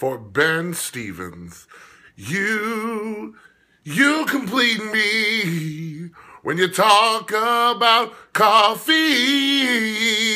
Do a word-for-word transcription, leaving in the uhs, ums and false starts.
for Ben Stevens. You, you complete me when you talk about coffee.